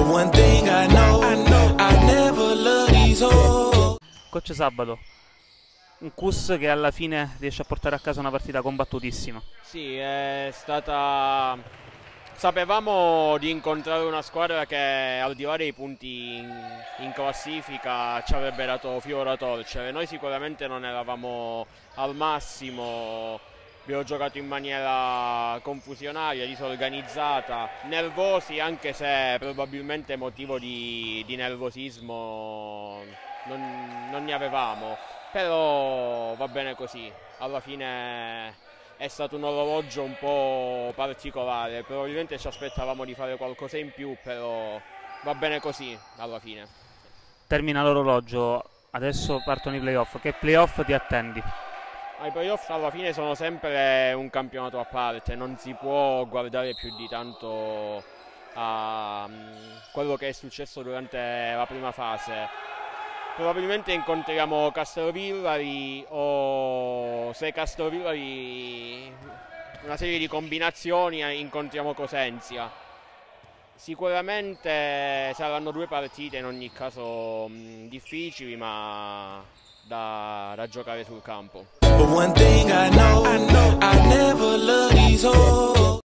one thing I know, I never love these hoes. Coach Sabato, un Cus che alla fine riesce a portare a casa una partita combattutissima. Sì, è stata... Sapevamo di incontrare una squadra che al di là dei punti in classifica ci avrebbe dato filo da torcere. Noi sicuramente non eravamo al massimo, abbiamo giocato in maniera confusionaria, disorganizzata, nervosi, anche se probabilmente motivo di nervosismo non ne avevamo. Però va bene così, alla fine è stato un orologio un po' particolare, probabilmente ci aspettavamo di fare qualcosa in più, però va bene così alla fine. Termina l'orologio, adesso partono i playoff. Che playoff ti attendi? I playoff alla fine sono sempre un campionato a parte, non si può guardare più di tanto a quello che è successo durante la prima fase. Probabilmente incontriamo Castrovillari o se Castrovillari una serie di combinazioni incontriamo Cosenza. Sicuramente saranno due partite in ogni caso difficili ma da giocare sul campo. But one thing I know, I never love these hoes.